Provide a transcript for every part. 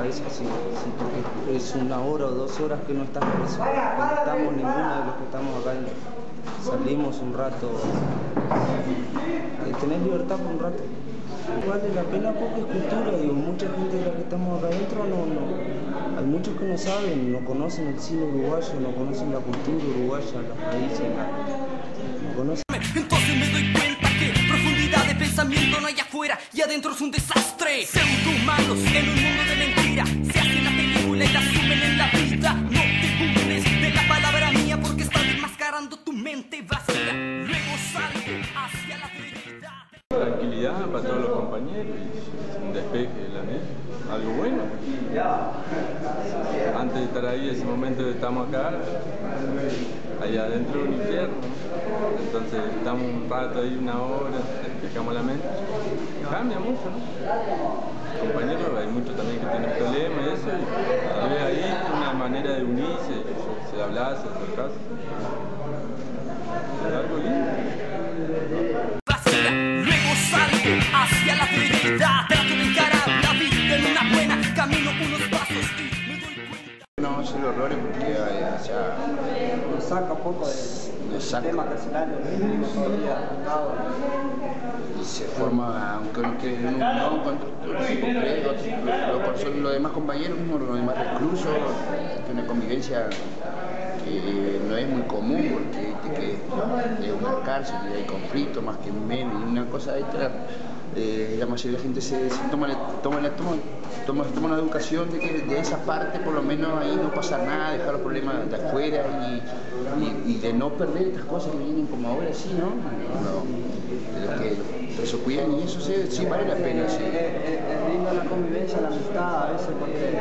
cabeza, sí, sí, porque es 1 hora o 2 horas que no estás preso. No estamos ninguno de los que estamos acá, salimos un rato, tenés libertad por un rato. Vale la pena porque es cultura, digo, mucha gente de la que estamos acá adentro hay muchos que no saben, no conocen el cine uruguayo, no conocen la cultura uruguaya, las raíces, no conocen. Entonces me doy cuenta que profundidad de pensamiento no hay afuera y adentro es un desastre. Pseudo-humanos en un mundo de mentira, se hacen la película y la asumen en la vida. No te burles de la palabra mía porque estás enmascarando tu mente vacía. Luego salte hacia la veredad. Tranquilidad para todos los compañeros y un despeje de la mente, algo bueno. Antes de estar ahí, ese momento que estamos acá, allá adentro de un infierno, entonces estamos un rato ahí, 1 hora, despejamos la mente, cambia mucho, ¿no? Compañeros, hay muchos también que tienen problemas y eso, y tal vez ahí una manera de unirse, se habla, se acercarse, es algo lindo. Salte hacia la veredad, trato de encarar la vida en una buena, camino unos pasos y me doy cuenta. No, es el horror porque Nos saca poco del sistema carcelario, todo el día juzgado. se forma, aunque no creen en los demás compañeros, los demás reclusos, una convivencia que no es muy común porque es una cárcel y hay conflicto más que menos y una cosa extra. La mayoría de la gente se toma la educación de que de esa parte por lo menos ahí no pasa nada, dejar los problemas de afuera y de no perder estas cosas que vienen como ahora sí, ¿no? De los que se cuidan y eso sí vale la pena. Sí. Es linda la convivencia, la amistad a veces porque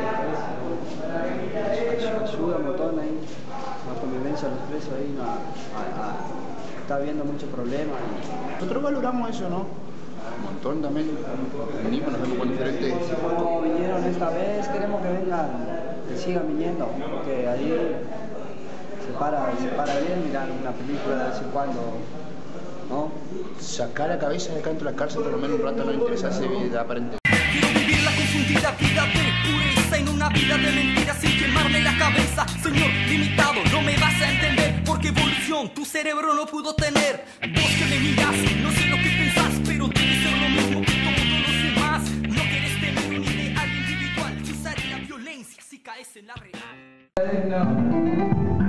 ayuda un montón ahí, la convivencia de los presos ahí, está habiendo muchos problemas. Nosotros valoramos eso, ¿no? Un montón también, venimos, nos vemos con diferentes. Como vinieron esta vez, queremos que vengan, que sigan viniendo, porque ahí se para bien mirar una película de vez en cuando, ¿no? Sacar la cabeza de acá dentro de la cárcel, por lo menos un rato no interesarse vida aparente. Quiero vivir la confundida vida de pureza en una vida de mentiras sin quemarme la cabeza. Señor limitado, no me vas a entender porque evolución tu cerebro no pudo tener. Vos que me mirás, no sé lo que pensás, pero debe ser lo mismo que todos los demás. No querés tener un ideal individual, usar la violencia si caes en la real.